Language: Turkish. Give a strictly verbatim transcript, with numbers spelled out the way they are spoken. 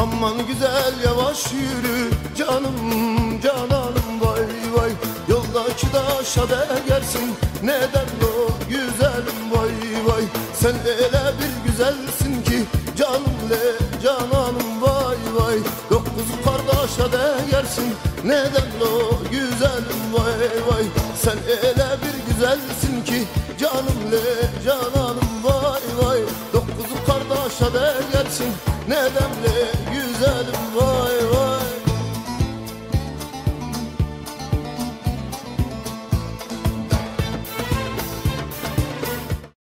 Aman güzel yavaş yürü canım cananım vay vay. Yoldaki taşa değersin neden o güzelim vay vay. Sen öyle bir güzelsin ki canım le cananım vay vay. Dokuz kardeşe değersin neden o güzelim vay vay. Sen öyle bir güzelsin ki canım le cananım vay vay. Dokuz kardeşe değersin neden le güzelim vay.